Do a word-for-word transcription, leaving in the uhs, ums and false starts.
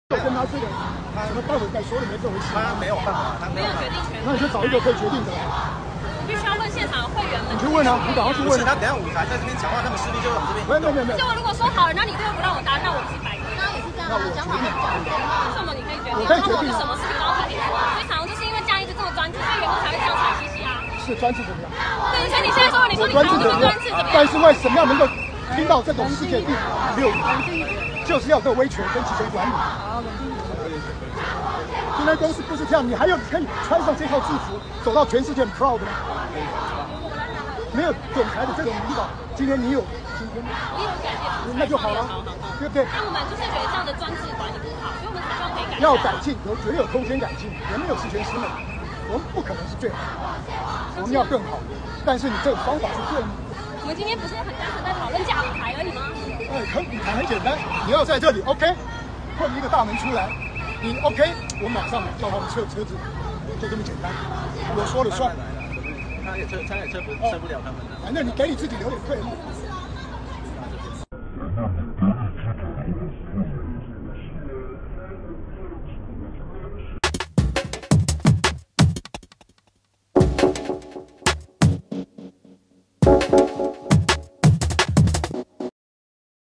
我跟他这个，什么待会再说的没这回事。 他没有办法，他没有决定权。 那你就找一个可以决定的来。 必须要问现场会员们。 你去问啊，你赶快去问。 他等下舞台在这边讲话，他们势力就往这边。 没有没有没有。 就我如果说好了，那你这个不让我答，那我是白鸽。 刚刚也是这样啊，讲好没讲。 为什么你可以决定？ 我可以决定。 什么事情都要决定。所以常常就是因为这样一直这么专制，所以员工才会这样喘息息啊。 是专制怎么样？ 对，所以你现在说，你说你专制怎么样？但是为什么样能够听到这种世界第六名？就是要有威权跟集权管理。今天公司不是这样，你还有可以穿上这套制服走到全世界很 proud 吗？没有总裁的这种领导，今天你有今天， 我有感谢， 那就好了，对不对？ 那我们就是觉得这样的专制管理不好，所以我们才希望可以改。 要改进，有绝对有空间改进，人没有十全十美，我们不可能是最好，我们要更好。但是你这个方法是对的。 我们今天不是很单纯在讨论架舞台而已吗？ 哎，可舞台很简单，你要在这里 OK， 混一个大门出来，你 OK， 我马上叫他们撤车子，就这么简单，我说了算。 他也撤，他也撤不撤不了他们的。 反正你给你自己留点退路。